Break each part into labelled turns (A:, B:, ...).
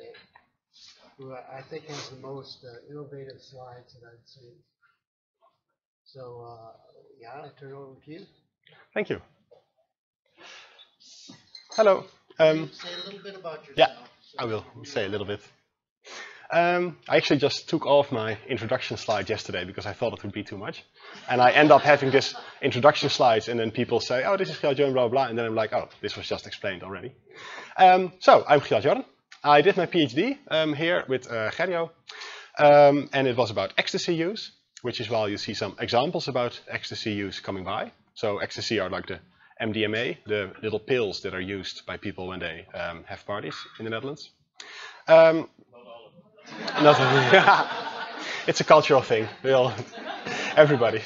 A: who I think has the most innovative slides that I've seen. So, Jan, I turn it over to you.
B: Thank you. Hello.
A: Say a little bit about yourself.
B: Yeah, I will say a little bit. I actually just took off my introduction slide yesterday because I thought it would be too much. And I end up having this introduction slides and then people say, oh, this is Gjart-Jorn, blah, blah. And then I'm like, oh, this was just explained already. So I'm Gjart-Jorn. I did my PhD here with Gerjo. And it was about ecstasy use, which is why you see some examples about ecstasy use coming by. So ecstasy are like the MDMA, the little pills that are used by people when they have parties in the Netherlands. It's a cultural thing. Everybody.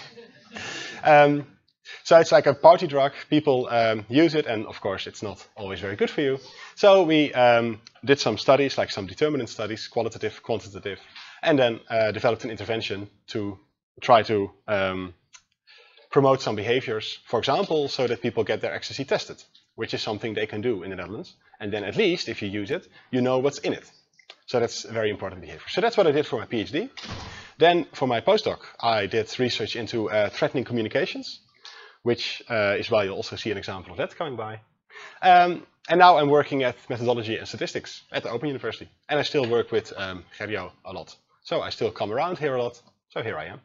B: So it's like a party drug. People use it, and of course, it's not always very good for you. So we did some studies, like some determinant studies, qualitative, quantitative, and then developed an intervention to try to promote some behaviors, for example, so that people get their ecstasy tested, which is something they can do in the Netherlands. And then at least, if you use it, you know what's in it. So that's a very important behavior. So that's what I did for my PhD. Then for my postdoc, I did research into threatening communications, which is why you'll also see an example of that coming by. And now I'm working at methodology and statistics at the Open University. And I still work with Gerjo a lot. So I still come around here a lot. So here I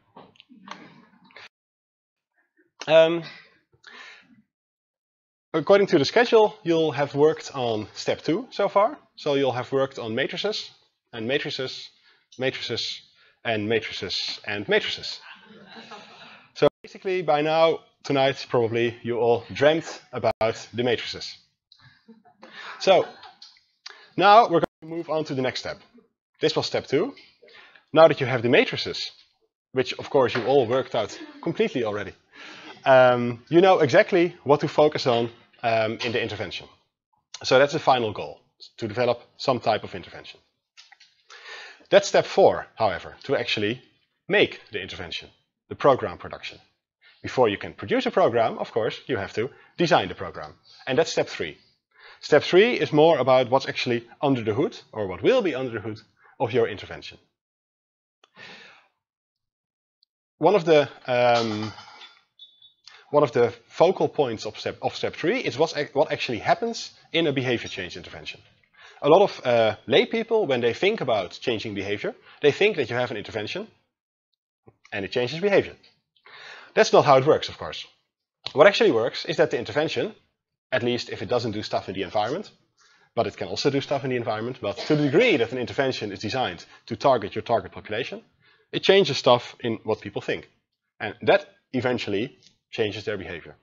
B: am. According to the schedule, you'll have worked on step 2 so far. So you'll have worked on matrices, and matrices, matrices, and matrices, and matrices. So basically, by now, tonight, probably, you all dreamt about the matrices. So now we're going to move on to the next step. This was step 2. Now that you have the matrices, which of course you all worked out completely already, you know exactly what to focus on in the intervention. So that's the final goal, to develop some type of intervention. That's step 4, however, to actually make the intervention, the program production. Before you can produce a program, of course, you have to design the program. And that's step 3. Step 3 is more about what's actually under the hood, or what will be under the hood, of your intervention. One of the focal points of step 3 is what actually happens in a behavior change intervention. A lot of lay people, when they think about changing behavior, they think that you have an intervention and it changes behavior. That's not how it works, of course. What actually works is that the intervention, at least if it doesn't do stuff in the environment, but it can also do stuff in the environment, but to the degree that an intervention is designed to target your target population, it changes stuff in what people think. And that eventually changes their behavior.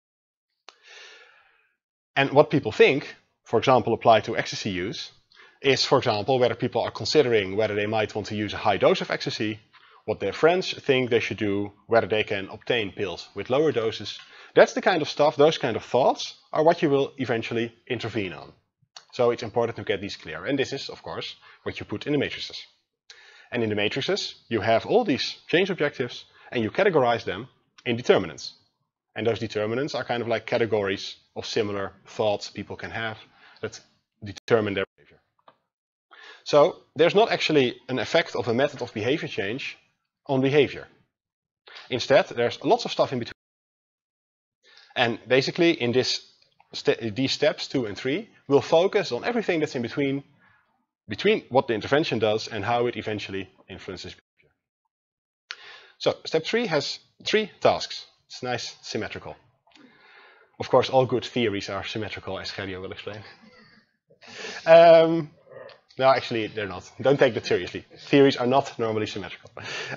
B: And what people think, for example, applied to ecstasy use, is, for example, whether people are considering whether they might want to use a high dose of ecstasy, what their friends think they should do, whether they can obtain pills with lower doses. That's the kind of stuff, those kind of thoughts are what you will eventually intervene on. So it's important to get these clear. And this is, of course, what you put in the matrices. And in the matrices, you have all these change objectives and you categorize them in determinants. And those determinants are kind of like categories of similar thoughts people can have that determine their behavior. So there's not actually an effect of a method of behavior change on behavior. Instead, there's lots of stuff in between. And basically, in these steps 2 and 3, we'll focus on everything that's in between what the intervention does and how it eventually influences behavior. So step 3 has 3 tasks. It's nice, symmetrical. Of course, all good theories are symmetrical, as Gerjo will explain. No, actually, they're not. Don't take that seriously. Theories are not normally symmetrical.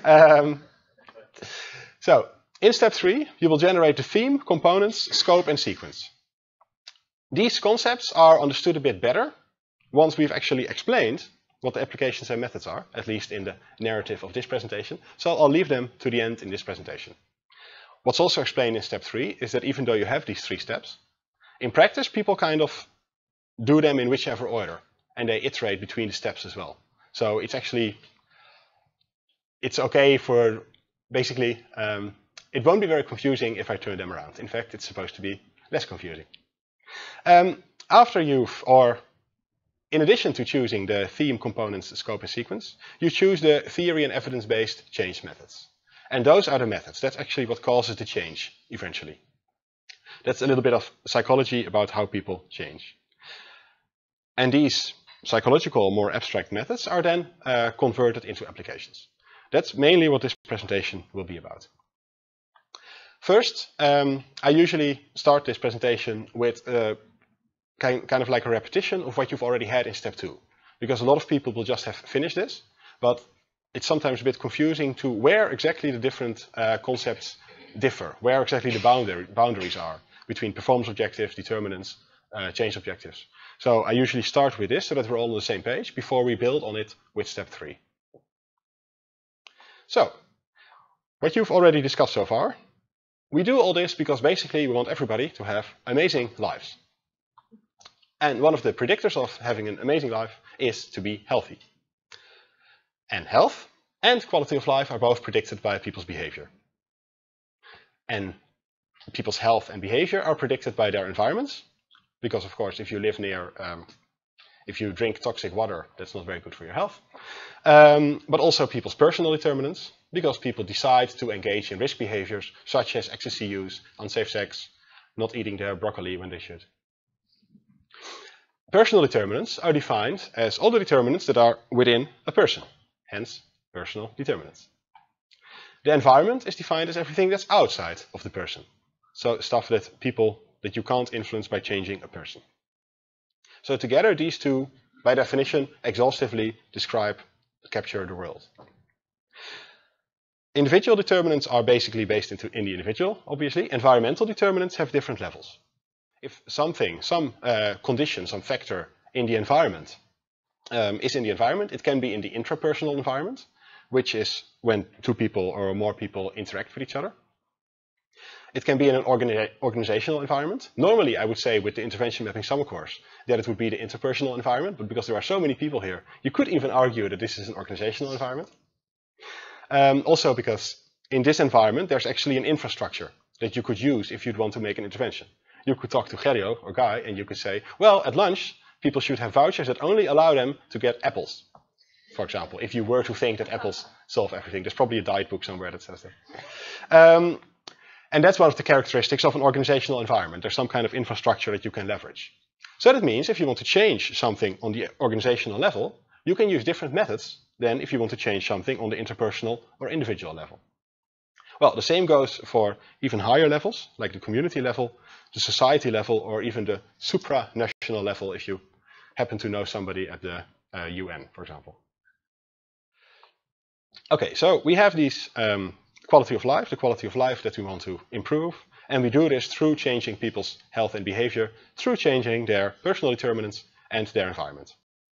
B: So, in step 3, you will generate the theme, components, scope, and sequence. These concepts are understood a bit better once we've actually explained what the applications and methods are, at least in the narrative of this presentation. So I'll leave them to the end in this presentation. What's also explained in step 3 is that even though you have these 3 steps, in practice people kind of do them in whichever order, and they iterate between the steps as well. So it's actually, it's okay for, basically, it won't be very confusing if I turn them around. In fact, it's supposed to be less confusing. After you've, or in addition to choosing the theme, components, scope, and sequence, you choose the theory and evidence-based change methods. And those are the methods. That's actually what causes the change eventually. That's a little bit of psychology about how people change. And these psychological, more abstract methods are then converted into applications. That's mainly what this presentation will be about. First, I usually start this presentation with kind of like a repetition of what you've already had in step 2. Because a lot of people will just have finished this, but it's sometimes a bit confusing to where exactly the different concepts differ, where exactly the boundaries are between performance objectives, determinants, change objectives. So I usually start with this so that we're all on the same page before we build on it with step 3. So, what you've already discussed so far, we do all this because basically we want everybody to have amazing lives. And one of the predictors of having an amazing life is to be healthy. And health and quality of life are both predicted by people's behavior. And people's health and behavior are predicted by their environments. Because of course, if you live near, if you drink toxic water, that's not very good for your health. But also people's personal determinants, because people decide to engage in risk behaviors, such as ecstasy use, unsafe sex, not eating their broccoli when they should. Personal determinants are defined as all the determinants that are within a person, hence personal determinants. The environment is defined as everything that's outside of the person. So stuff that you can't influence by changing a person. So together these two, by definition, exhaustively capture the world. Individual determinants are basically based in the individual, obviously. Environmental determinants have different levels. If something, some condition, some factor in the environment is in the environment, it can be in the intrapersonal environment, which is when two people or more people interact with each other. It can be in an organizational environment. Normally, I would say with the intervention mapping summer course that it would be the interpersonal environment, but because there are so many people here, you could even argue that this is an organizational environment. Also because in this environment, there's actually an infrastructure that you could use if you'd want to make an intervention. You could talk to Gerrio or Guy and you could say, well, at lunch, people should have vouchers that only allow them to get apples, for example, if you were to think that apples solve everything. There's probably a diet book somewhere that says that. And that's one of the characteristics of an organizational environment. There's some kind of infrastructure that you can leverage. So that means if you want to change something on the organizational level, you can use different methods than if you want to change something on the interpersonal or individual level. Well, the same goes for even higher levels, like the community level, the society level, or even the supranational level if you happen to know somebody at the UN, for example. Okay, so we have these quality of life, the quality of life that we want to improve, and we do this through changing people's health and behavior, through changing their personal determinants and their environment.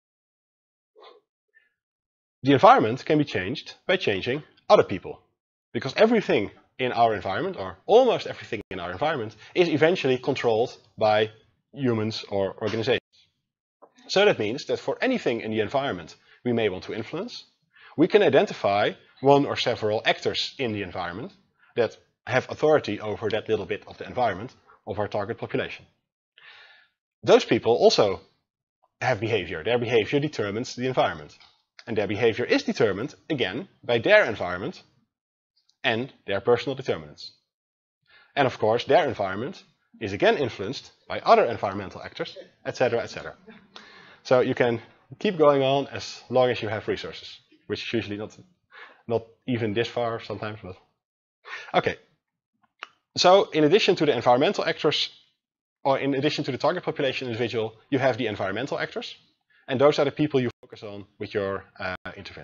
B: The environment can be changed by changing other people, because everything in our environment, or almost everything in our environment, is eventually controlled by humans or organizations. So that means that for anything in the environment we may want to influence, we can identify one or several actors in the environment that have authority over that little bit of the environment of our target population. Those people also have behavior. Their behavior determines the environment. And their behavior is determined, again, by their environment and their personal determinants. And of course, their environment is again influenced by other environmental actors, etc., etc. So you can keep going on as long as you have resources, which is usually not even this far sometimes, but okay. So in addition to the environmental actors, or in addition to the target population individual, you have the environmental actors, and those are the people you focus on with your intervention.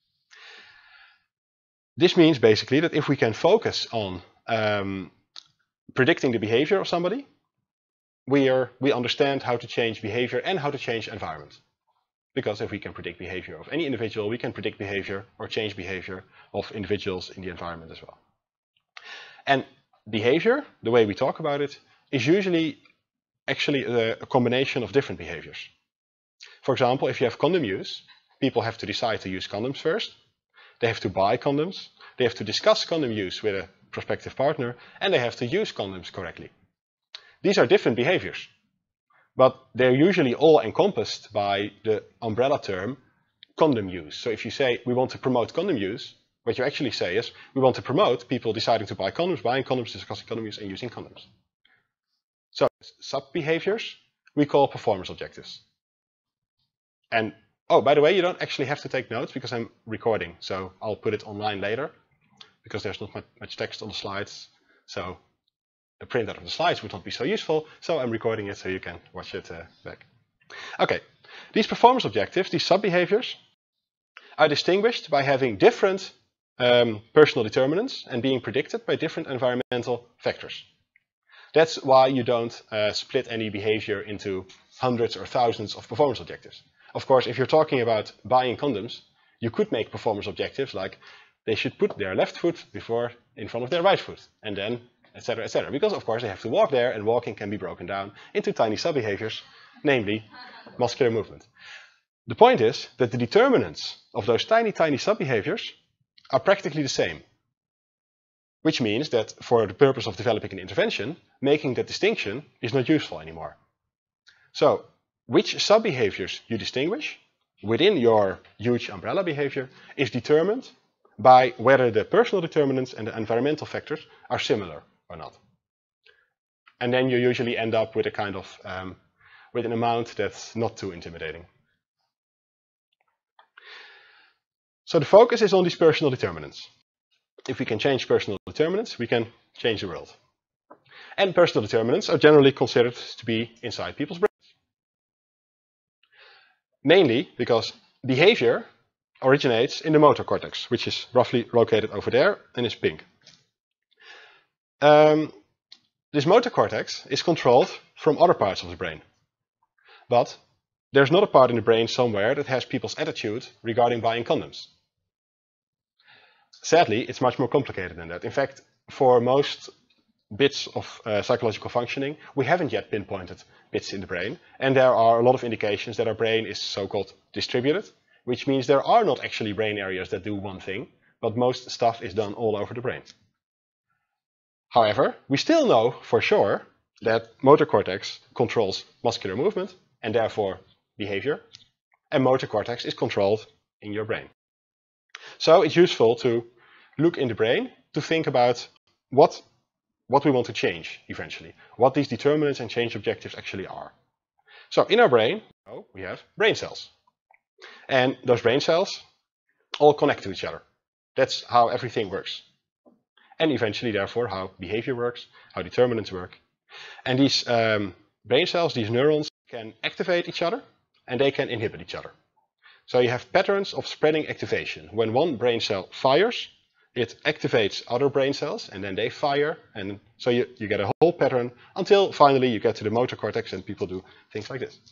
B: This means basically that if we can focus on predicting the behavior of somebody, we understand how to change behavior and how to change environment. Because if we can predict behavior of any individual, we can predict behavior or change behavior of individuals in the environment as well. And behavior, the way we talk about it, is usually actually a combination of different behaviors. For example, if you have condom use, people have to decide to use condoms first. They have to buy condoms. They have to discuss condom use with a prospective partner, and they have to use condoms correctly. These are different behaviors. but they're usually all encompassed by the umbrella term condom use. So if you say we want to promote condom use, what you actually say is we want to promote people deciding to buy condoms, buying condoms, discussing condom use, and using condoms. So sub-behaviors we call performance objectives. And oh, by the way, you don't actually have to take notes because I'm recording, so I'll put it online later because there's not much text on the slides. So a printout of the slides would not be so useful, so I'm recording it so you can watch it back. Okay, these performance objectives, these sub-behaviors, are distinguished by having different personal determinants and being predicted by different environmental factors. That's why you don't split any behavior into hundreds or thousands of performance objectives. Of course, if you're talking about buying condoms, you could make performance objectives like they should put their left foot in front of their right foot, and then etc., etc. Because of course they have to walk there, and walking can be broken down into tiny sub-behaviors, namely muscular movement. The point is that the determinants of those tiny sub-behaviors are practically the same. Which means that for the purpose of developing an intervention, making that distinction is not useful anymore. So, which sub-behaviors you distinguish within your huge umbrella behavior is determined by whether the personal determinants and the environmental factors are similar or not. And then you usually end up with a kind of with an amount that's not too intimidating. So the focus is on these personal determinants. If we can change personal determinants, we can change the world. And personal determinants are generally considered to be inside people's brains. Mainly because behavior originates in the motor cortex, which is roughly located over there and is pink. This motor cortex is controlled from other parts of the brain. But there's not a part in the brain somewhere that has people's attitude regarding buying condoms. Sadly, it's much more complicated than that. In fact, for most bits of psychological functioning, we haven't yet pinpointed bits in the brain. And there are a lot of indications that our brain is so-called distributed, which means there are not actually brain areas that do one thing, but most stuff is done all over the brain. However, we still know for sure that motor cortex controls muscular movement and therefore behavior, and motor cortex is controlled in your brain. So it's useful to look in the brain to think about what we want to change eventually, what these determinants and change objectives actually are. So in our brain, we have brain cells. And those brain cells all connect to each other. That's how everything works. And eventually, therefore, how behavior works, how determinants work. And these brain cells, these neurons, can activate each other and they can inhibit each other. So you have patterns of spreading activation. When one brain cell fires, it activates other brain cells and then they fire. And so you get a whole pattern until finally you get to the motor cortex and people do things like this.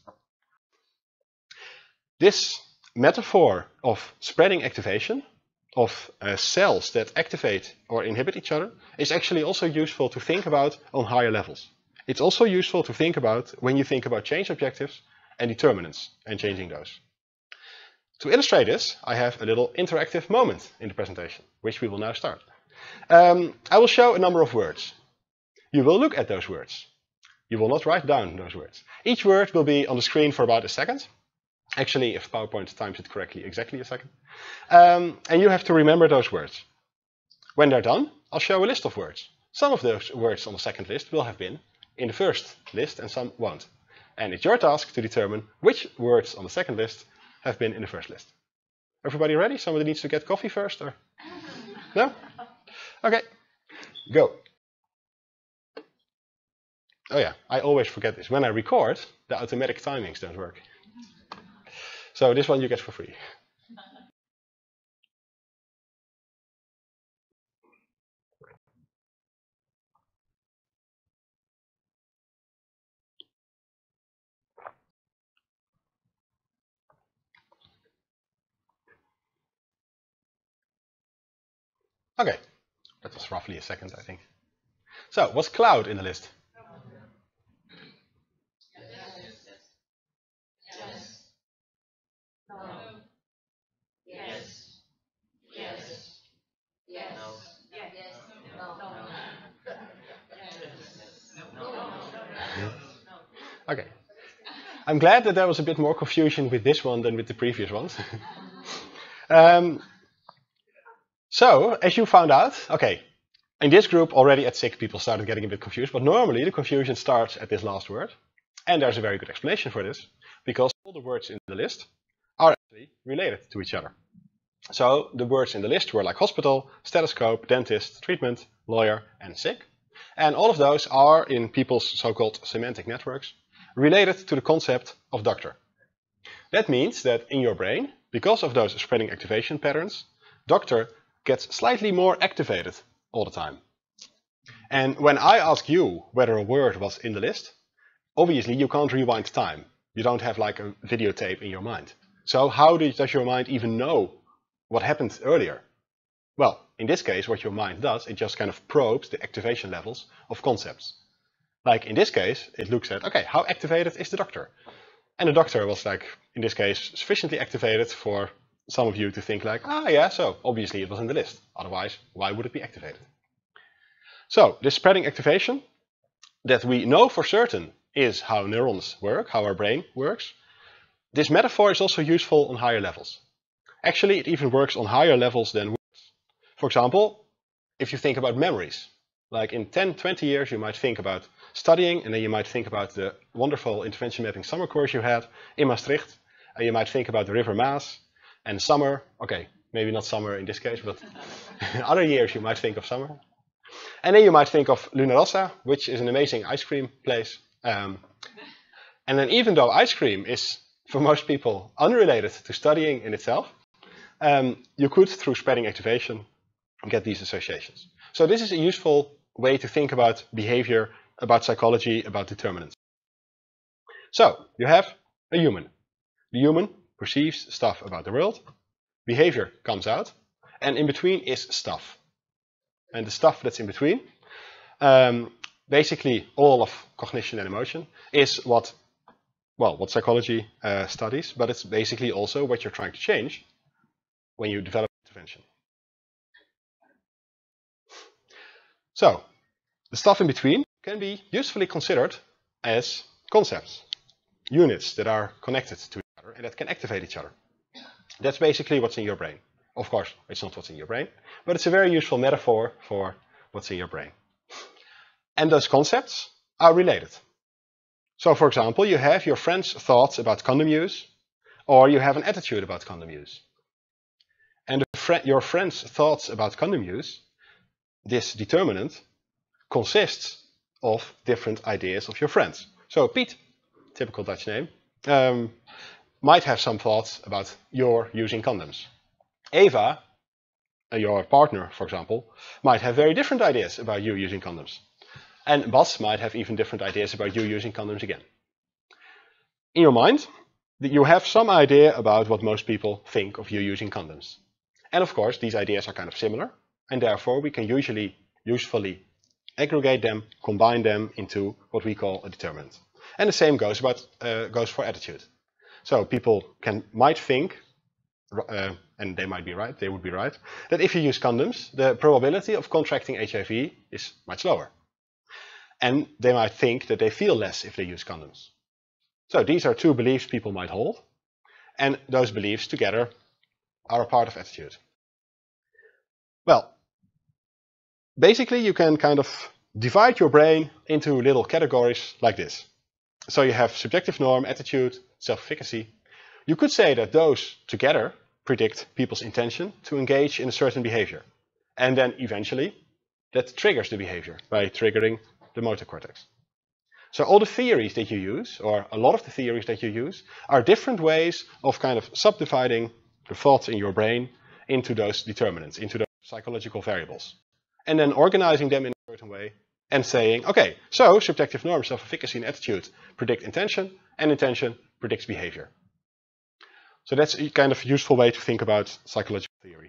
B: This metaphor of spreading activation, of cells that activate or inhibit each other, is actually also useful to think about on higher levels. It's also useful to think about when you think about change objectives and determinants and changing those. To illustrate this, I have a little interactive moment in the presentation, which we will now start. I will show a number of words. You will look at those words. You will not write down those words. Each word will be on the screen for about a second. Actually, if PowerPoint times it correctly, exactly a second. And you have to remember those words. When they're done, I'll show a list of words. Some of those words on the second list will have been in the first list and some won't. And it's your task to determine which words on the second list have been in the first list. Everybody ready? Somebody needs to get coffee first, or? No? Okay, go. Oh yeah, I always forget this. When I record, the automatic timings don't work. So this one you get for free. Okay, that was roughly a second, I think. So, what's cloud in the list? Okay, I'm glad that there was a bit more confusion with this one than with the previous ones. So, as you found out, okay, in this group already at 6 people started getting a bit confused, but normally the confusion starts at this last word. And there's a very good explanation for this, because all the words in the list are actually related to each other. So the words in the list were like hospital, stethoscope, dentist, treatment, lawyer, and sick. And all of those are, in people's so-called semantic networks, related to the concept of doctor. That means that in your brain, because of those spreading activation patterns, doctor gets slightly more activated all the time. And when I ask you whether a word was in the list, obviously you can't rewind time. You don't have like a videotape in your mind. So how does your mind even know what happened earlier? Well, in this case, what your mind does, it just kind of probes the activation levels of concepts. Like in this case, it looks at, okay, how activated is the doctor? And the doctor was like, in this case, sufficiently activated for some of you to think like, ah yeah, so obviously it was in the list. Otherwise, why would it be activated? So this spreading activation that we know for certain is how neurons work, how our brain works. This metaphor is also useful on higher levels. Actually, it even works on higher levels than words. For example, if you think about memories, like in 10, 20 years, you might think about studying, and then you might think about the wonderful intervention mapping summer course you had in Maastricht, and you might think about the River Maas, and summer, okay, maybe not summer in this case, but other years you might think of summer. And then you might think of Luna Rossa, which is an amazing ice cream place. And then even though ice cream is, for most people, unrelated to studying in itself, you could, through spreading activation, get these associations. So this is a useful way to think about behavior, about psychology, about determinants. So you have a human. The human perceives stuff about the world, behavior comes out, and in between is stuff. And the stuff that's in between, basically all of cognition and emotion, is what psychology studies, but it's basically also what you're trying to change when you develop intervention. So, the stuff in between can be usefully considered as concepts, units that are connected to each other and that can activate each other. That's basically what's in your brain. Of course, it's not what's in your brain, but it's a very useful metaphor for what's in your brain. And those concepts are related. So, for example, you have your friend's thoughts about condom use, or you have an attitude about condom use. And your friend's thoughts about condom use, this determinant, consists of different ideas of your friends. So Piet, typical Dutch name, might have some thoughts about your using condoms. Eva, your partner, for example, might have very different ideas about you using condoms. And Bas might have even different ideas about you using condoms again. In your mind, you have some idea about what most people think of you using condoms. And of course, these ideas are kind of similar, and therefore we can usefully aggregate them, combine them into what we call a determinant. And the same goes for attitude. So people might think, and they might be right, they would be right, that if you use condoms, the probability of contracting HIV is much lower. And they might think that they feel less if they use condoms. So these are two beliefs people might hold, and those beliefs together are a part of attitude. Well, basically you can kind of divide your brain into little categories like this. So you have subjective norm, attitude, self-efficacy. You could say that those together predict people's intention to engage in a certain behavior. And then eventually that triggers the behavior by triggering the motor cortex. So all the theories that you use, or a lot of the theories that you use, are different ways of kind of subdividing the thoughts in your brain into those determinants, into those psychological variables. And then organizing them in a certain way and saying, okay, so subjective norm, self-efficacy, and attitude predict intention, and intention predicts behavior. So that's a kind of useful way to think about psychological theory.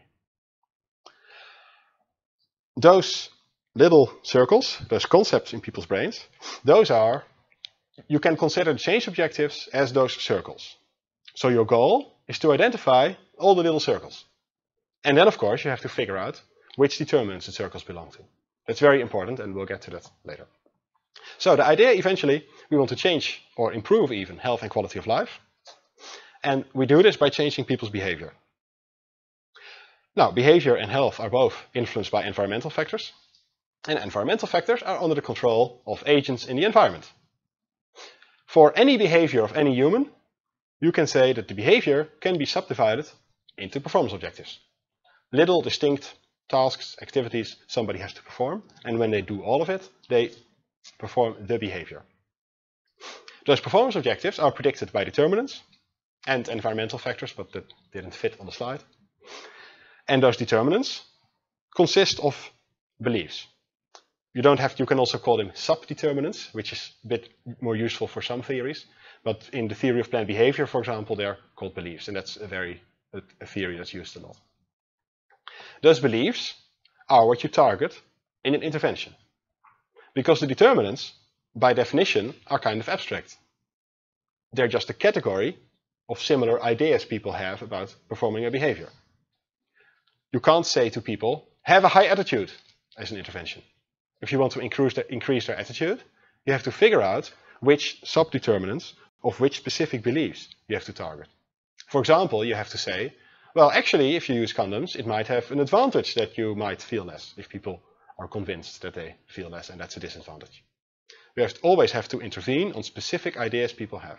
B: Those little circles, those concepts in people's brains, you can consider the change objectives as those circles. So your goal is to identify all the little circles. And then, of course, you have to figure out which determinants the circles belong to. That's very important, and we'll get to that later. So the idea, eventually, we We want to change or improve even health and quality of life. And we do this by changing people's behavior. Now, behavior and health are both influenced by environmental factors. And environmental factors are under the control of agents in the environment. For any behavior of any human, you can say that the behavior can be subdivided into performance objectives. Little distinct tasks, activities somebody has to perform, and when they do all of it, they perform the behavior. Those performance objectives are predicted by determinants and environmental factors, but that didn't fit on the slide. And those determinants consist of beliefs. You can also call them sub-determinants, which is a bit more useful for some theories. But in the theory of planned behavior, for example, they're called beliefs, and that's a theory that's used a lot. Those beliefs are what you target in an intervention. Because the determinants, by definition, are kind of abstract. They're just a category of similar ideas people have about performing a behavior. You can't say to people, have a high attitude as an intervention. If you want to increase their attitude, you have to figure out which sub-determinants of which specific beliefs you have to target. For example, you have to say, well, actually, if you use condoms, it might have an advantage that you might feel less if people are convinced that they feel less, and that's a disadvantage. You always have to intervene on specific ideas people have.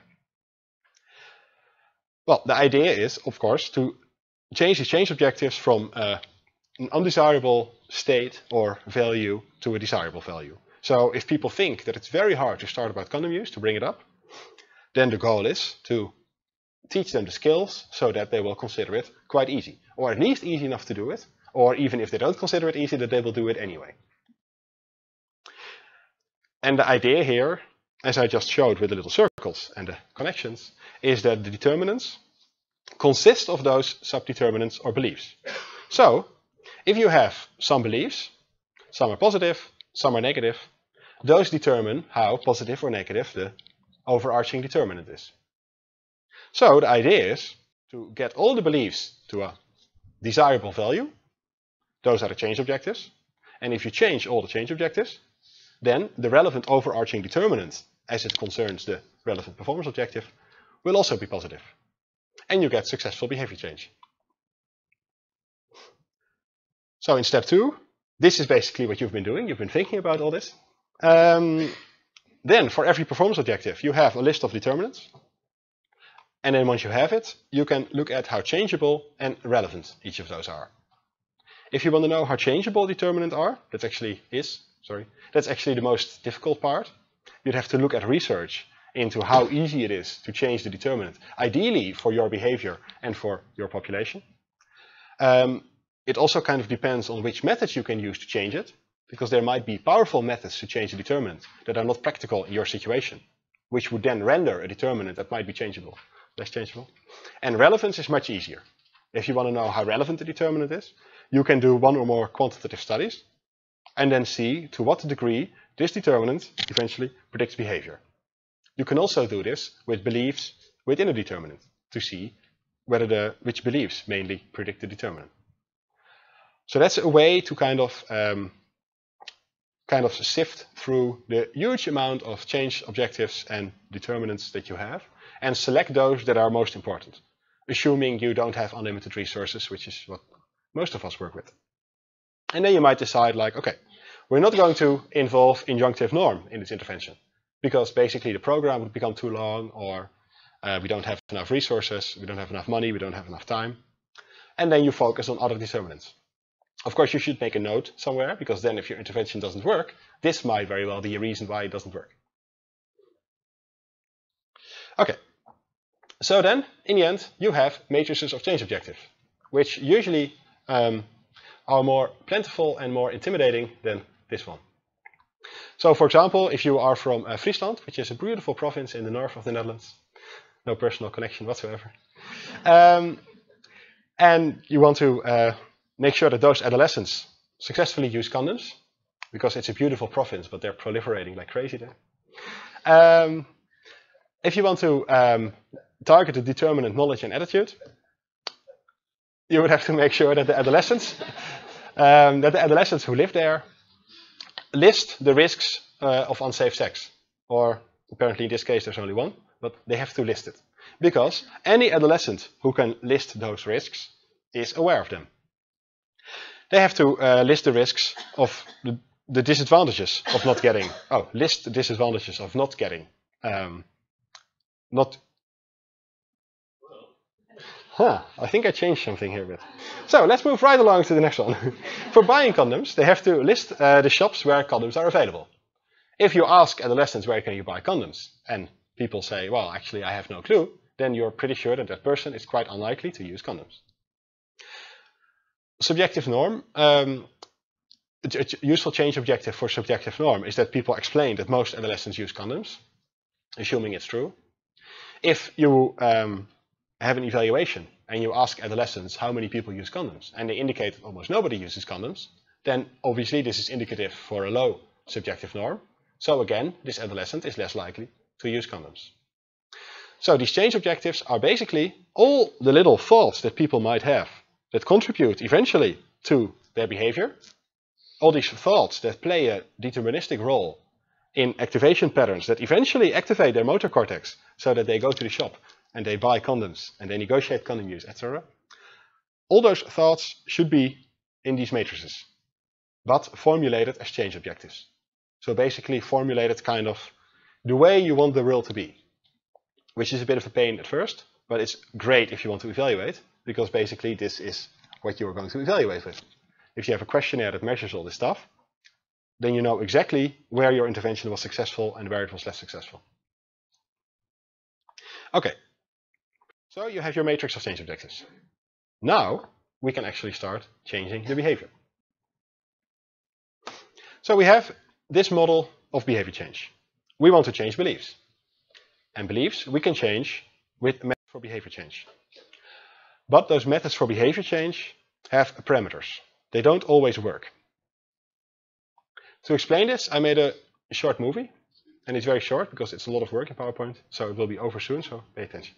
B: Well, the idea is, of course, to change these change objectives from an undesirable state or value to a desirable value. So if people think that it's very hard to start about condom use, to bring it up, then the goal is to teach them the skills so that they will consider it quite easy, or at least easy enough to do it, or even if they don't consider it easy, that they will do it anyway. And the idea here, as I just showed with the little circles and the connections, is that the determinants consist of those sub-determinants or beliefs. So, if you have some beliefs, some are positive, some are negative, those determine how positive or negative the overarching determinant is. So the idea is to get all the beliefs to a desirable value. Those are the change objectives. And if you change all the change objectives, then the relevant overarching determinant, as it concerns the relevant performance objective, will also be positive. And you get successful behavior change. So in step 2, this is basically what you've been doing. You've been thinking about all this. Then for every performance objective, you have a list of determinants. And then once you have it, you can look at how changeable and relevant each of those are. If you want to know how changeable determinants are, that's actually the most difficult part. You'd have to look at research into how easy it is to change the determinant, ideally for your behavior and for your population. It also kind of depends on which methods you can use to change it, because there might be powerful methods to change a determinant that are not practical in your situation, which would then render a determinant that might be changeable, less changeable. And relevance is much easier. If you want to know how relevant the determinant is, you can do one or more quantitative studies and then see to what degree this determinant eventually predicts behavior. You can also do this with beliefs within a determinant to see whether which beliefs mainly predict the determinant. So that's a way to kind of sift through the huge amount of change objectives and determinants that you have and select those that are most important, assuming you don't have unlimited resources, which is what most of us work with. And then you might decide like, okay, we're not going to involve injunctive norm in this intervention because basically the program would become too long, or we don't have enough resources, we don't have enough money, we don't have enough time. And then you focus on other determinants. Of course, you should make a note somewhere, because then if your intervention doesn't work, this might very well be a reason why it doesn't work. Okay, so then, in the end, you have matrices of change objective, which usually are more plentiful and more intimidating than this one. So, for example, if you are from Friesland, which is a beautiful province in the north of the Netherlands, no personal connection whatsoever, and you want to make sure that those adolescents successfully use condoms, because it's a beautiful province, but they're proliferating like crazy there. If you want to target the determinant knowledge and attitude, you would have to make sure that the adolescents who live there list the risks of unsafe sex, or Apparently in this case there's only one, but they have to list it. Because any adolescent who can list those risks is aware of them. They have to list the risks of the disadvantages of not getting, list the disadvantages of not getting, I think I changed something here a bit. So let's move right along to the next one. For buying condoms, they have to list the shops where condoms are available. If you ask adolescents where can you buy condoms, and people say, well, actually I have no clue, then you're pretty sure that that person is quite unlikely to use condoms. Subjective norm. A useful change objective for subjective norm is that people explain that most adolescents use condoms, assuming it's true. If you have an evaluation and you ask adolescents how many people use condoms, and they indicate that almost nobody uses condoms, then obviously this is indicative for a low subjective norm. So again, this adolescent is less likely to use condoms. So these change objectives are basically all the little thoughts that people might have that contribute eventually to their behavior. All these thoughts that play a deterministic role in activation patterns that eventually activate their motor cortex so that they go to the shop and they buy condoms and they negotiate condom use, etc. All those thoughts should be in these matrices, but formulated as change objectives. So basically formulated kind of the way you want the world to be, which is a bit of a pain at first, but it's great if you want to evaluate, because basically this is what you are going to evaluate with. If you have a questionnaire that measures all this stuff, then you know exactly where your intervention was successful and where it was less successful. Okay, so you have your matrix of change objectives. Now we can actually start changing the behavior. So we have this model of behavior change. We want to change beliefs. And beliefs we can change with methods for behavior change. But those methods for behavior change have parameters. They don't always work. To explain this, I made a short movie. And it's very short because it's a lot of work in PowerPoint. So it will be over soon, so pay attention.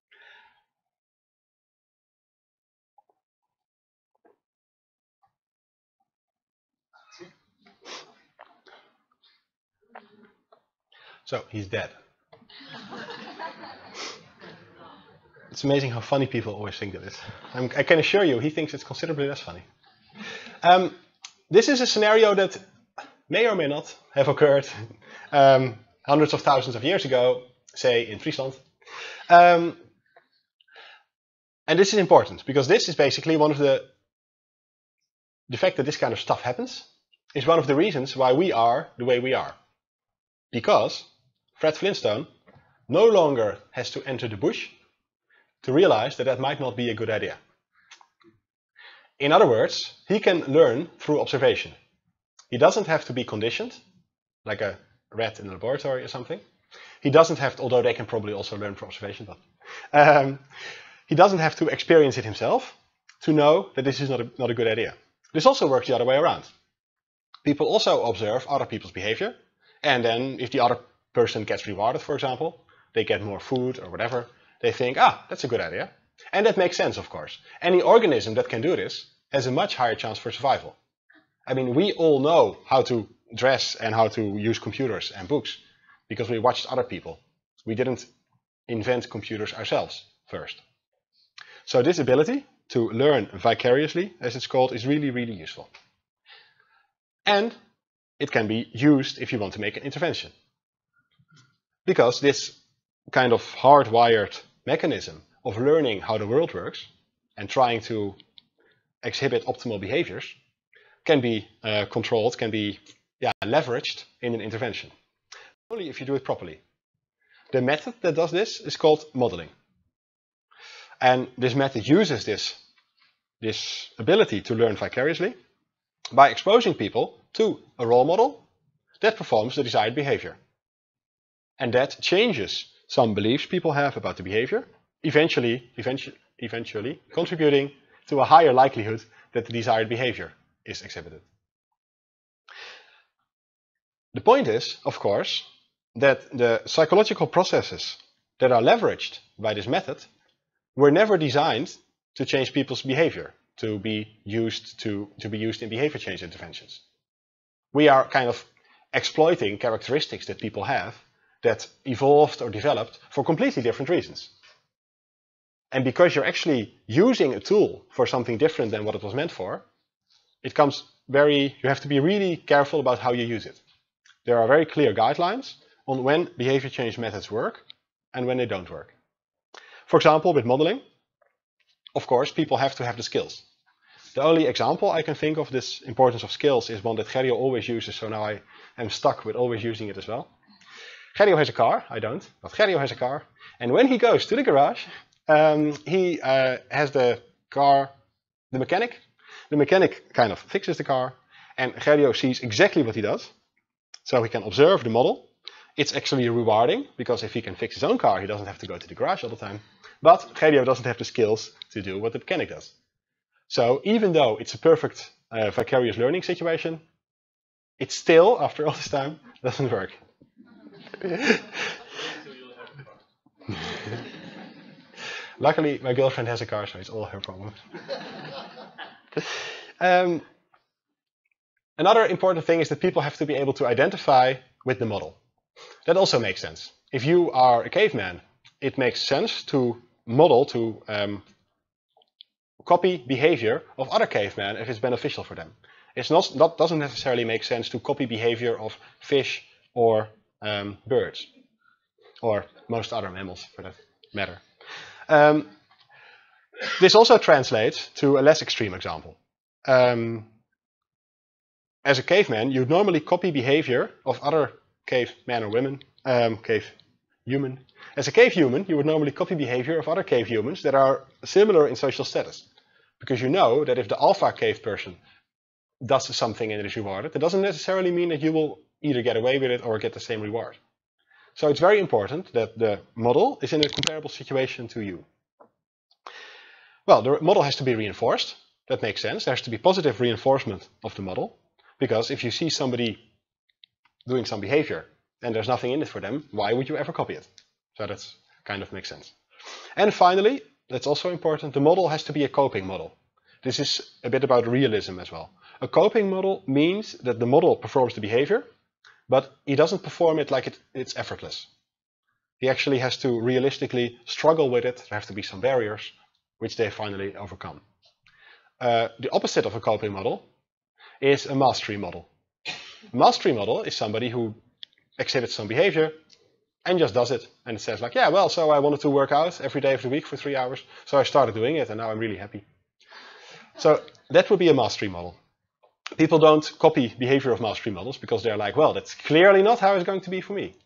B: So he's dead. It's amazing how funny people always think that it is. I can assure you, he thinks it's considerably less funny. This is a scenario that may or may not have occurred hundreds of thousands of years ago, say in Friesland. And this is important because this is basically one of the fact that this kind of stuff happens is one of the reasons why we are the way we are. Because Fred Flintstone no longer has to enter the bush to realize that that might not be a good idea. In other words, he can learn through observation. He doesn't have to be conditioned, like a rat in a laboratory or something. He doesn't have to, although they can probably also learn from observation, but he doesn't have to experience it himself to know that this is not a good idea. This also works the other way around. People also observe other people's behavior, and then if the other person gets rewarded, for example, they get more food or whatever, they think, that's a good idea. And that makes sense, of course. Any organism that can do this has a much higher chance for survival. I mean, we all know how to dress and how to use computers and books because we watched other people. We didn't invent computers ourselves first. So this ability to learn vicariously, as it's called, is really, really useful. And it can be used if you want to make an intervention. Because this kind of hardwired mechanism of learning how the world works and trying to exhibit optimal behaviors can be controlled, can be leveraged in an intervention. Only if you do it properly. The method that does this is called modeling. And this method uses this ability to learn vicariously by exposing people to a role model that performs the desired behavior. And that changes some beliefs people have about the behavior, eventually contributing to a higher likelihood that the desired behavior is exhibited. The point is, of course, that the psychological processes that are leveraged by this method were never designed to change people's behavior, to be used in behavior change interventions. We are kind of exploiting characteristics that people have that evolved or developed for completely different reasons. And because you're actually using a tool for something different than what it was meant for, you have to be really careful about how you use it. There are very clear guidelines on when behavior change methods work and when they don't work. For example, with modeling, of course, people have to have the skills. The only example I can think of this importance of skills is one that Gerrio always uses, so now I am stuck with always using it as well. Gerrio has a car, I don't, but Gerrio has a car. And when he goes to the garage, he has the mechanic. The mechanic kind of fixes the car, and Gerrio sees exactly what he does. So he can observe the model. It's actually rewarding, because if he can fix his own car, he doesn't have to go to the garage all the time. But Gerrio doesn't have the skills to do what the mechanic does. So even though it's a perfect vicarious learning situation, it still, after all this time, doesn't work. Luckily, my girlfriend has a car, so it's all her problem. Another important thing is that people have to be able to identify with the model. That also makes sense. If you are a caveman, it makes sense to model, to copy behavior of other cavemen if it's beneficial for them. That doesn't necessarily make sense to copy behavior of fish or birds, or most other mammals for that matter. This also translates to a less extreme example. As a caveman, you'd normally copy behavior of other cavemen or women, cave human. As a cave human, you would normally copy behavior of other cave humans that are similar in social status. Because you know that if the alpha cave person does something and it is rewarded, that doesn't necessarily mean that you will either get away with it or get the same reward. So it's very important that the model is in a comparable situation to you. Well, the model has to be reinforced. That makes sense. There has to be positive reinforcement of the model. Because if you see somebody doing some behavior and there's nothing in it for them, why would you ever copy it? So that kind of makes sense. And finally, that's also important, the model has to be a coping model. This is a bit about realism as well. A coping model means that the model performs the behavior, but he doesn't perform it like it's effortless. He actually has to realistically struggle with it. There have to be some barriers, which they finally overcome. The opposite of a coping model is a mastery model. A mastery model is somebody who exhibits some behavior and just does it. And it says like, yeah, well, so I wanted to work out every day of the week for 3 hours. So I started doing it and now I'm really happy. So that would be a mastery model. People don't copy behavior of mastery models because they're like, well, that's clearly not how it's going to be for me.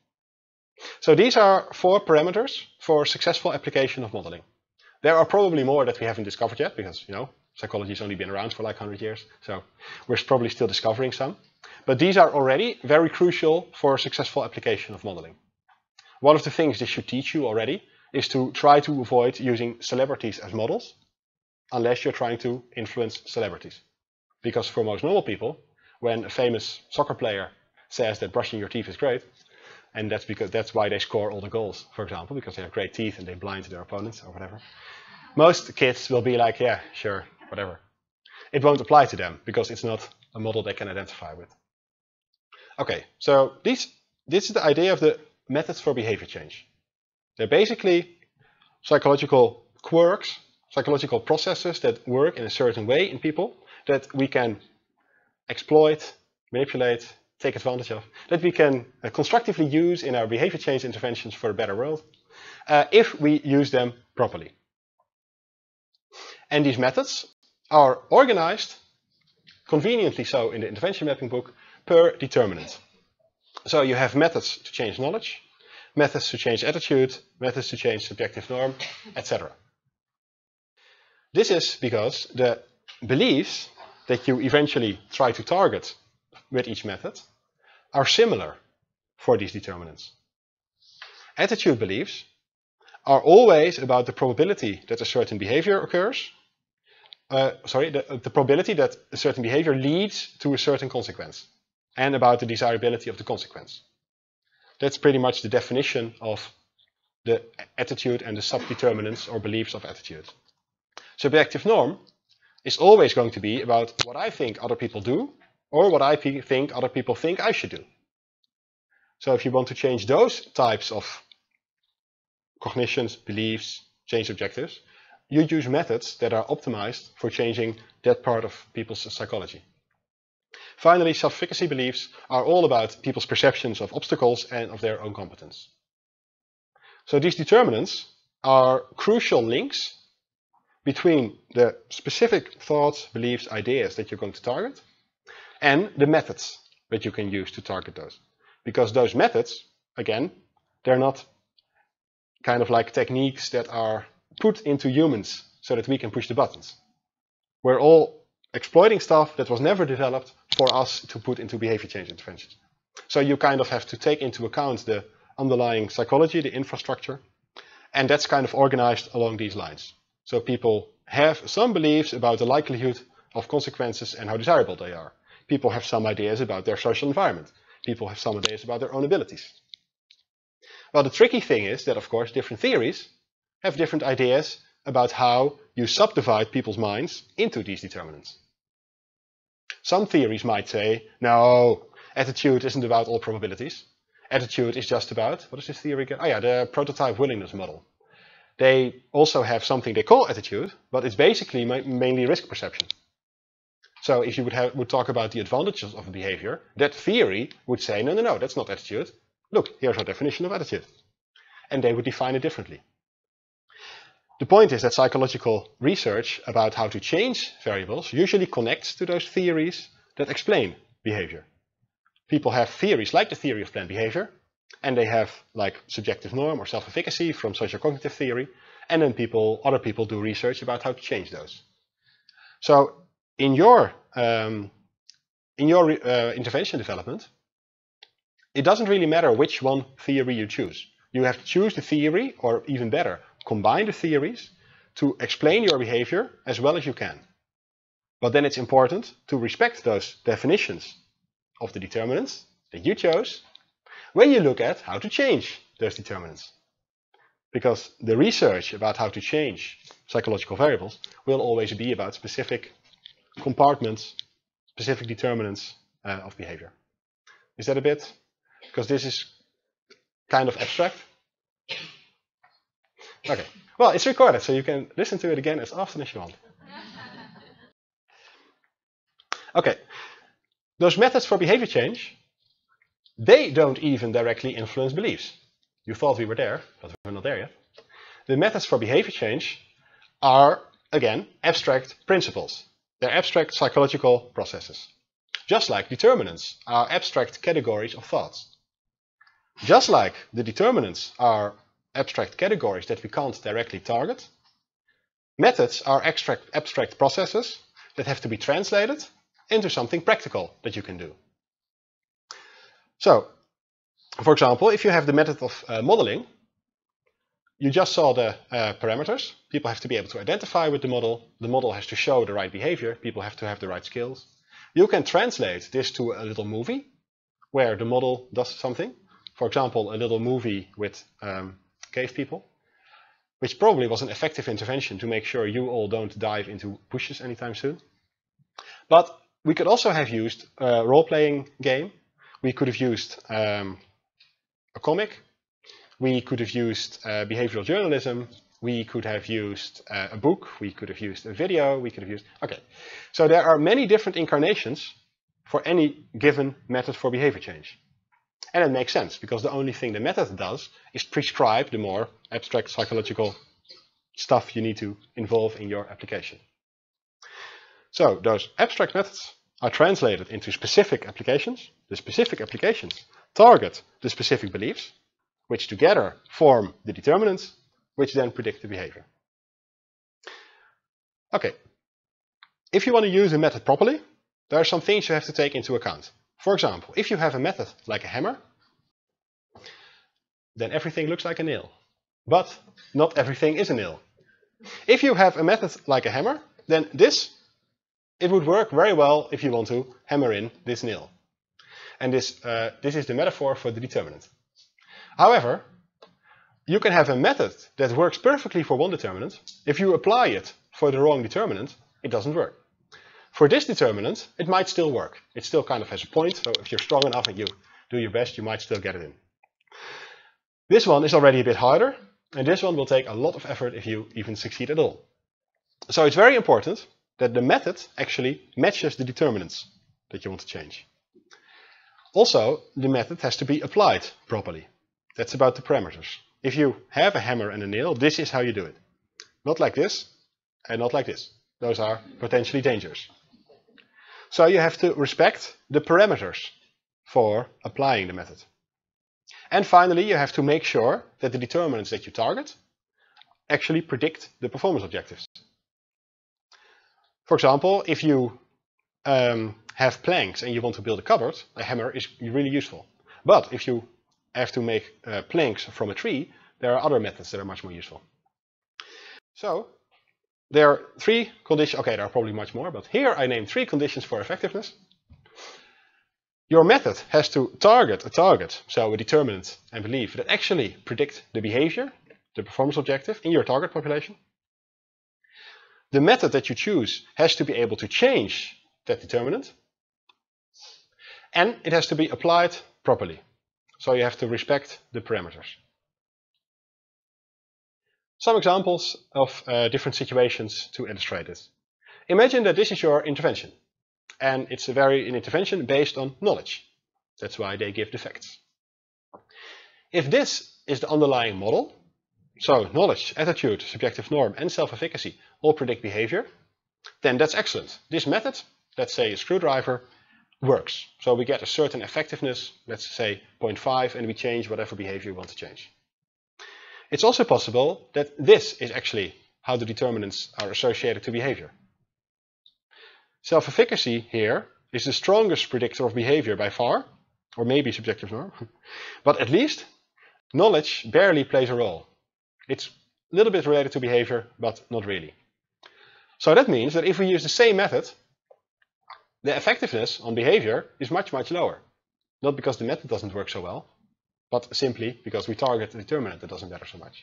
B: So these are 4 parameters for successful application of modeling. There are probably more that we haven't discovered yet because, you know, psychology has only been around for like 100 years. So we're probably still discovering some. But these are already very crucial for successful application of modeling. One of the things this should teach you already is to try to avoid using celebrities as models unless you're trying to influence celebrities. Because for most normal people, when a famous soccer player says that brushing your teeth is great, and that's why they score all the goals, for example, because they have great teeth and they blind their opponents or whatever. Most kids will be like, yeah, sure, whatever. It won't apply to them because it's not a model they can identify with. Okay, so this is the idea of the methods for behavior change. They're basically psychological quirks, psychological processes that work in a certain way in people that we can exploit, manipulate, take advantage of, that we can constructively use in our behavior change interventions for a better world, if we use them properly. And these methods are organized, conveniently so in the intervention mapping book, per determinant. So you have methods to change knowledge, methods to change attitude, methods to change subjective norm, etc. This is because the beliefs that you eventually try to target with each method are similar for these determinants. Attitude beliefs are always about the probability that a certain behavior occurs, the probability that a certain behavior leads to a certain consequence, and about the desirability of the consequence. That's pretty much the definition of the attitude and the subdeterminants or beliefs of attitude. Subjective norm is always going to be about what I think other people do or what I think other people think I should do. So if you want to change those types of cognitions, beliefs, change objectives, you use methods that are optimized for changing that part of people's psychology. Finally, self-efficacy beliefs are all about people's perceptions of obstacles and of their own competence. So these determinants are crucial links between the specific thoughts, beliefs, ideas that you're going to target and the methods that you can use to target those. Because those methods, again, they're not kind of like techniques that are put into humans so that we can push the buttons. We're all exploiting stuff that was never developed for us to put into behavior change interventions. So you kind of have to take into account the underlying psychology, the infrastructure, and that's kind of organized along these lines. So people have some beliefs about the likelihood of consequences and how desirable they are. People have some ideas about their social environment. People have some ideas about their own abilities. Well, the tricky thing is that, of course, different theories have different ideas about how you subdivide people's minds into these determinants. Some theories might say, no, attitude isn't about all probabilities. Attitude is just about, what is this theory again? Oh yeah, the prototype willingness model. They also have something they call attitude, but it's basically mainly risk perception. So if you would talk about the advantages of a behavior, that theory would say, no, that's not attitude. Look, here's our definition of attitude. And they would define it differently. The point is that psychological research about how to change variables usually connects to those theories that explain behavior. People have theories like the theory of planned behavior, and they have like subjective norm or self-efficacy from sociocognitive theory, and then other people do research about how to change those. So in your intervention development, it doesn't really matter which one theory you choose. You have to choose the theory, or even better, combine the theories to explain your behavior as well as you can. But then it's important to respect those definitions of the determinants that you chose when you look at how to change those determinants. Because the research about how to change psychological variables will always be about specific compartments, specific determinants of behavior. Is that a bit? Because this is kind of abstract. Okay, well, it's recorded, so you can listen to it again as often as you want. Okay, those methods for behavior change, they don't even directly influence beliefs. You thought we were there, but we're not there yet. The methods for behavior change are, again, abstract principles. They're abstract psychological processes. Just like determinants are abstract categories of thoughts. Just like the determinants are abstract categories that we can't directly target, methods are abstract processes that have to be translated into something practical that you can do. So, for example, if you have the method of modeling, you just saw the parameters. People have to be able to identify with the model has to show the right behavior, people have to have the right skills. You can translate this to a little movie where the model does something. For example, a little movie with cave people, which probably was an effective intervention to make sure you all don't dive into bushes anytime soon. But we could also have used a role-playing game. We could have used a comic. We could have used behavioral journalism. We could have used a book. We could have used a video. We could have used... Okay, so there are many different incarnations for any given method for behavior change. And it makes sense, because the only thing the method does is prescribe the more abstract psychological stuff you need to involve in your application. So those abstract methods are translated into specific applications. The specific applications target the specific beliefs, which together form the determinants, which then predict the behavior. Okay, if you want to use a method properly, there are some things you have to take into account. For example, if you have a method like a hammer, then everything looks like a nail. But not everything is a nail. If you have a method like a hammer, then it would work very well if you want to hammer in this nail. And this is the metaphor for the determinant. However, you can have a method that works perfectly for one determinant. If you apply it for the wrong determinant, it doesn't work. For this determinant, it might still work. It still kind of has a point, so if you're strong enough and you do your best, you might still get it in. This one is already a bit harder, and this one will take a lot of effort if you even succeed at all. So it's very important that the method actually matches the determinants that you want to change. Also, the method has to be applied properly. That's about the parameters. If you have a hammer and a nail, this is how you do it. Not like this, and not like this. Those are potentially dangerous. So you have to respect the parameters for applying the method. And finally, you have to make sure that the determinants that you target actually predict the performance objectives. For example, if you have planks and you want to build a cupboard, a hammer is really useful. But if you have to make planks from a tree, there are other methods that are much more useful. So there are 3 conditions. Okay, there are probably much more, but here I named 3 conditions for effectiveness. Your method has to target a target, so a determinant and belief, that actually predict the behavior, the performance objective in your target population. The method that you choose has to be able to change that determinant. And it has to be applied properly. So you have to respect the parameters. Some examples of different situations to illustrate this. Imagine that this is your intervention. And it's an intervention based on knowledge. That's why they give the facts. If this is the underlying model, so knowledge, attitude, subjective norm, and self-efficacy all predict behavior, then that's excellent. This method, let's say a screwdriver, works. So we get a certain effectiveness, let's say 0.5, and we change whatever behavior we want to change. It's also possible that this is actually how the determinants are associated to behavior. Self-efficacy here is the strongest predictor of behavior by far, or maybe subjective norm, but at least knowledge barely plays a role. It's a little bit related to behavior, but not really. So that means that if we use the same method, the effectiveness on behavior is much, much lower. Not because the method doesn't work so well, but simply because we target the determinant that doesn't matter so much.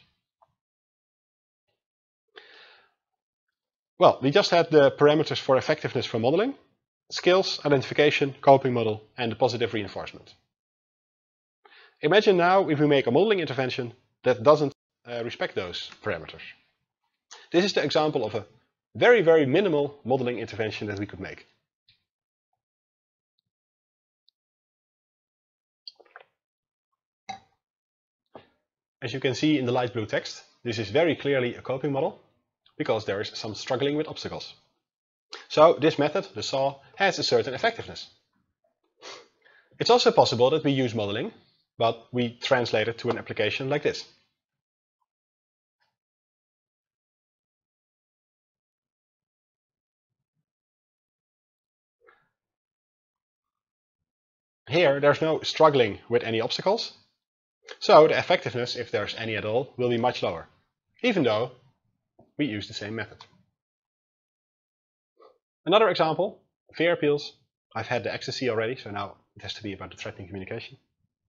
B: Well, we just had the parameters for effectiveness for modeling, skills, identification, coping model, and the positive reinforcement. Imagine now if we make a modeling intervention that doesn't respect those parameters. This is the example of a very, very minimal modeling intervention that we could make. As you can see in the light blue text, this is very clearly a coping model because there is some struggling with obstacles. So this method, the SAW, has a certain effectiveness. It's also possible that we use modeling, but we translate it to an application like this. Here, there's no struggling with any obstacles. So the effectiveness, if there's any at all, will be much lower, even though we use the same method. Another example, fear appeals. I've had the ecstasy already, so now it has to be about the threatening communication.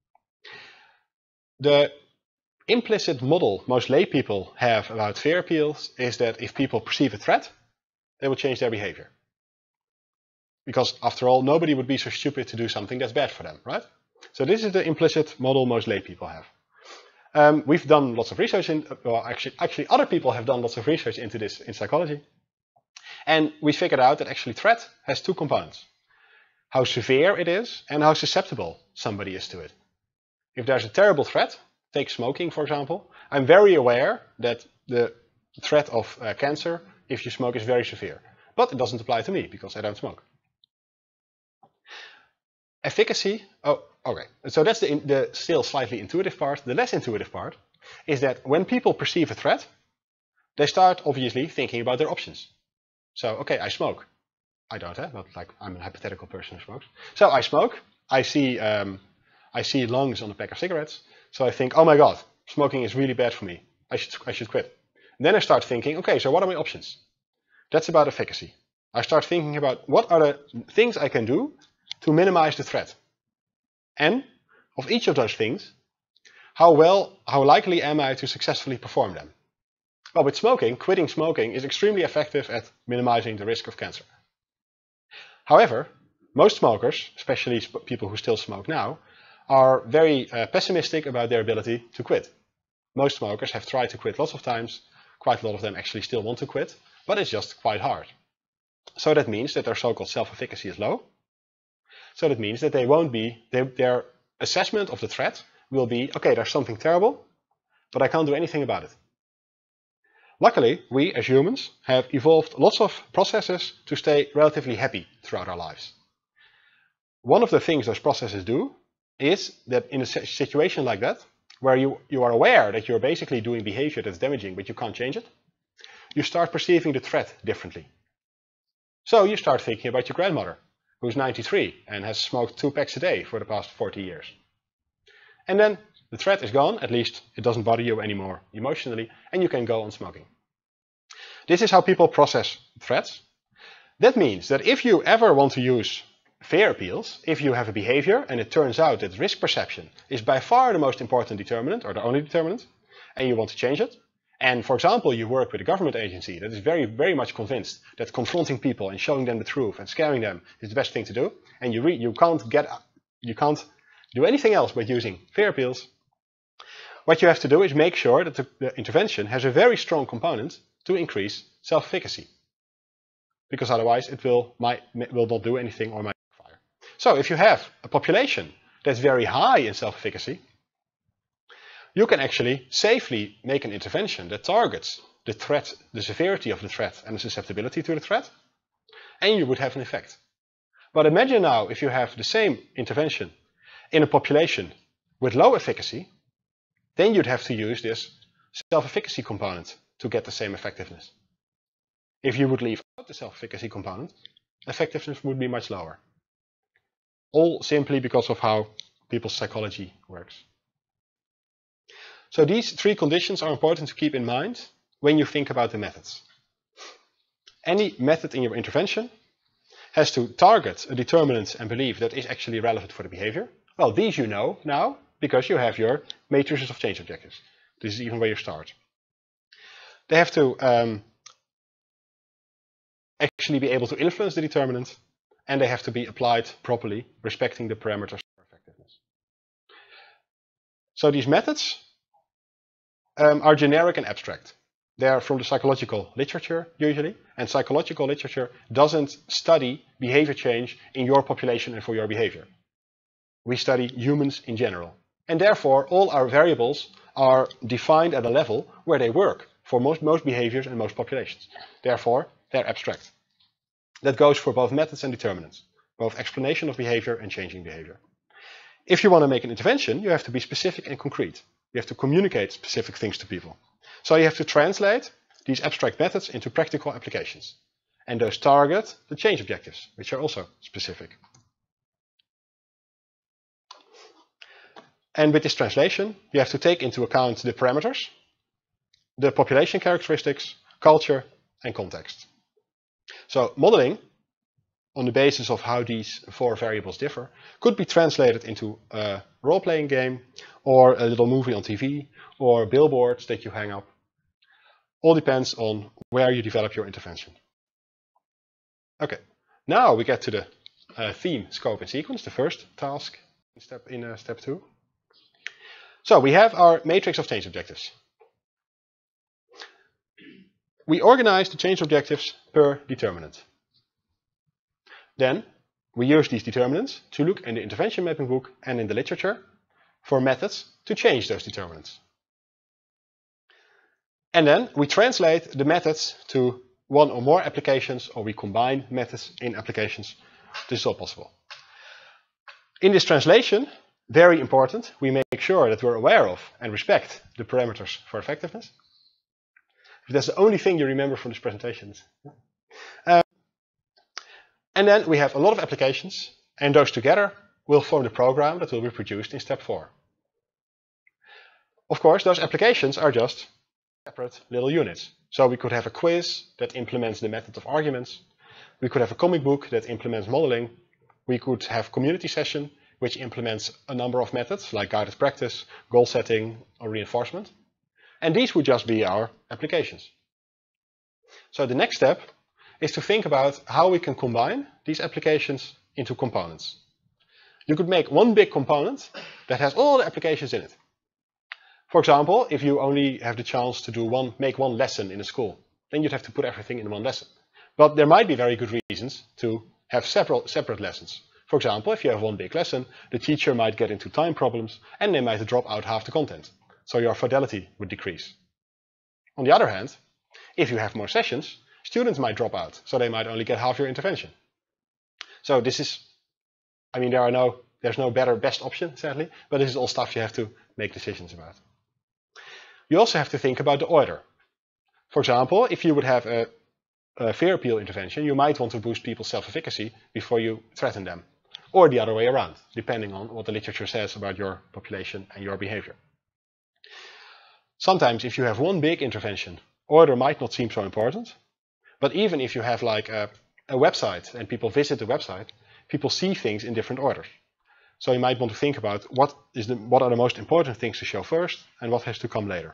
B: The implicit model most lay people have about fear appeals is that if people perceive a threat, they will change their behavior. Because after all, nobody would be so stupid to do something that's bad for them, right? So this is the implicit model most lay people have. We've done lots of research actually other people have done lots of research into this in psychology. And we figured out that actually threat has 2 components. How severe it is and how susceptible somebody is to it. If there's a terrible threat, take smoking for example, I'm very aware that the threat of cancer, if you smoke, is very severe. But it doesn't apply to me because I don't smoke. Efficacy, okay, so that's the still slightly intuitive part. The less intuitive part is that when people perceive a threat, they start obviously thinking about their options. So, okay, I smoke. I don't, but like I'm a hypothetical person who smokes. So I smoke, I see lungs on a pack of cigarettes, so I think, oh my god, smoking is really bad for me. I should quit. And then I start thinking, okay, so what are my options? That's about efficacy. I start thinking about what are the things I can do to minimize the threat. And of each of those things, how likely am I to successfully perform them? Well, with smoking, quitting smoking is extremely effective at minimizing the risk of cancer. However, most smokers, especially people who still smoke now, are very pessimistic about their ability to quit. Most smokers have tried to quit lots of times. Quite a lot of them actually still want to quit, but it's just quite hard. So that means that their so-called self-efficacy is low. So that means that they won't be, their assessment of the threat will be, okay, there's something terrible, but I can't do anything about it. Luckily, we as humans have evolved lots of processes to stay relatively happy throughout our lives. One of the things those processes do is that in a situation like that, where you are aware that you're basically doing behavior that's damaging, but you can't change it, you start perceiving the threat differently. So you start thinking about your grandmother, who's 93 and has smoked 2 packs a day for the past 40 years. And then the threat is gone, at least it doesn't bother you anymore emotionally, and you can go on smoking. This is how people process threats. That means that if you ever want to use fear appeals, if you have a behavior and it turns out that risk perception is by far the most important determinant, or the only determinant, and you want to change it, and for example you work with a government agency that is very, very much convinced that confronting people and showing them the truth and scaring them is the best thing to do, and you can't do anything else but using fear appeals, what you have to do is make sure that the intervention has a very strong component to increase self-efficacy, because otherwise it will not do anything or might backfire. So if you have a population that's very high in self-efficacy, you can actually safely make an intervention that targets the threat, the severity of the threat and the susceptibility to the threat, and you would have an effect. But imagine now if you have the same intervention in a population with low efficacy, then you'd have to use this self-efficacy component to get the same effectiveness. If you would leave out the self-efficacy component, effectiveness would be much lower. All simply because of how people's psychology works. So these 3 conditions are important to keep in mind when you think about the methods. Any method in your intervention has to target a determinant and belief that is actually relevant for the behavior. Well, these you know now because you have your matrices of change objectives. This is even where you start. They have to actually be able to influence the determinant, and they have to be applied properly, respecting the parameters for effectiveness. So these methods are generic and abstract. They are from the psychological literature usually, and psychological literature doesn't study behavior change in your population and for your behavior. We study humans in general, and therefore all our variables are defined at a level where they work for most behaviors and most populations. Therefore, they're abstract. That goes for both methods and determinants, both explanation of behavior and changing behavior. If you want to make an intervention, you have to be specific and concrete. You have to communicate specific things to people. So you have to translate these abstract methods into practical applications. And those target the change objectives, which are also specific. And with this translation, you have to take into account the parameters, the population characteristics, culture, and context. So modeling, on the basis of how these 4 variables differ, could be translated into a role-playing game, or a little movie on TV, or billboards that you hang up. All depends on where you develop your intervention. Okay, now we get to the theme, scope, and sequence, the first task in step 2. So we have our matrix of change objectives. We organize the change objectives per determinant. Then we use these determinants to look in the intervention mapping book and in the literature for methods to change those determinants. And then we translate the methods to 1 or more applications, or we combine methods in applications. This is all possible. In this translation, very important, we make sure that we're aware of and respect the parameters for effectiveness. If that's the only thing you remember from this presentation. And then we have a lot of applications, and those together will form the program that will be produced in step 4. Of course, those applications are just separate little units. So we could have a quiz that implements the method of arguments. We could have a comic book that implements modeling. We could have community session, which implements a number of methods like guided practice, goal setting, or reinforcement. And these would just be our applications. So the next step is to think about how we can combine these applications into components. You could make one big component that has all the applications in it. For example, if you only have the chance to make one lesson in a school, then you'd have to put everything in one lesson. But there might be very good reasons to have separate lessons. For example, if you have one big lesson, the teacher might get into time problems and they might drop out half the content. So your fidelity would decrease. On the other hand, if you have more sessions, students might drop out, so they might only get half your intervention. So this is, I mean, there's no best option, sadly, but this is all stuff you have to make decisions about. You also have to think about the order. For example, if you would have a fear appeal intervention, you might want to boost people's self-efficacy before you threaten them. Or the other way around, depending on what the literature says about your population and your behavior. Sometimes if you have one big intervention, order might not seem so important. But even if you have like a website and people visit the website, people see things in different orders. So you might want to think about what are the most important things to show first and what has to come later.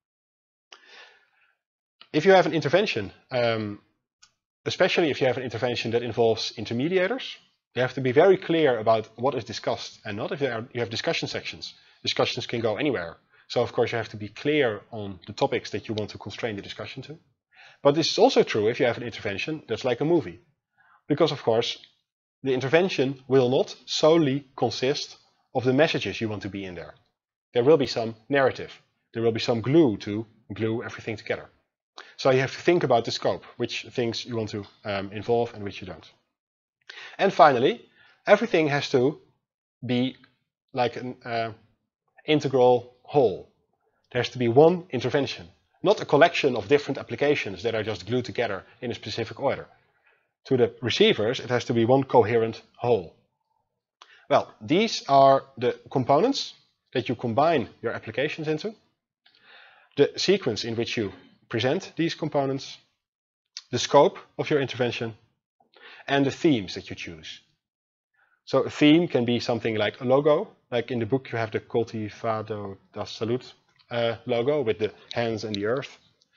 B: If you have an intervention, especially if you have an intervention that involves intermediators, you have to be very clear about what is discussed and not. If you have discussion sections, discussions can go anywhere. So of course you have to be clear on the topics that you want to constrain the discussion to. But this is also true if you have an intervention that's like a movie. Because of course, the intervention will not solely consist of the messages you want to be in there. There will be some narrative. There will be some glue to glue everything together. So you have to think about the scope, which things you want to involve and which you don't. And finally, everything has to be like an integral whole. There has to be one intervention, not a collection of different applications that are just glued together in a specific order. To the receivers, it has to be one coherent whole. Well, these are the components that you combine your applications into, the sequence in which you present these components, the scope of your intervention, and the themes that you choose. So a theme can be something like a logo, like in the book you have the Cultivado da Salud logo with the hands and the earth.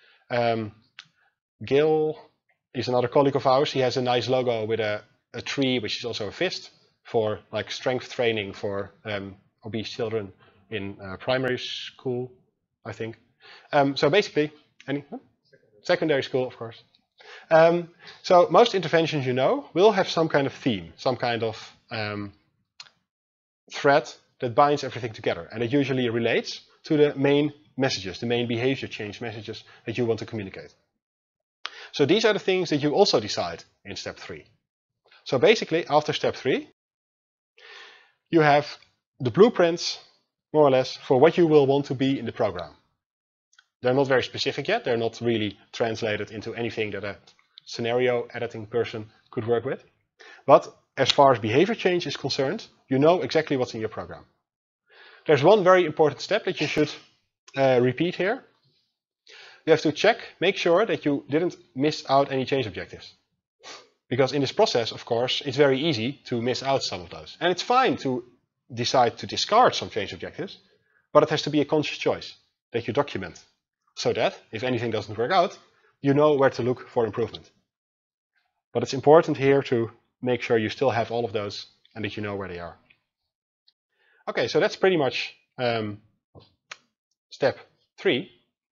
B: Gil is another colleague of ours. He has a nice logo with a tree, which is also a fist, for like strength training for obese children in primary school, I think. So basically, secondary school, of course. So most interventions will have some kind of theme, some kind of thread that binds everything together. And it usually relates to the main messages, the main behavior change messages that you want to communicate. So these are the things that you also decide in step 3. So basically, after step 3, you have the blueprints, more or less, for what you will want to be in the program. They're not very specific yet. They're not really translated into anything that a scenario editing person could work with. But as far as behavior change is concerned, you know exactly what's in your program. There's one very important step that you should repeat here. You have to make sure that you didn't miss out any change objectives. Because in this process, of course, it's very easy to miss out some of those. And it's fine to decide to discard some change objectives, but it has to be a conscious choice that you document, so that if anything doesn't work out, you know where to look for improvement. But it's important here to make sure you still have all of those and that you know where they are. Okay, so that's pretty much step 3.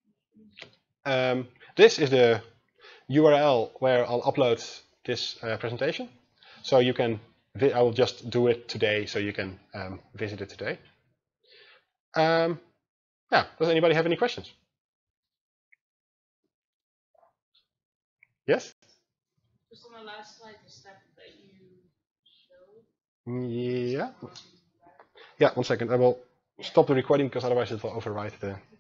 B: This is the URL where I'll upload this presentation. So you can, I will just do it today so you can visit it today. Yeah, does anybody have any questions? Yes?
C: Just on the last slide, the step that you showed.
B: Yeah. Yeah, 1 second. I will stop the recording because otherwise it will overwrite the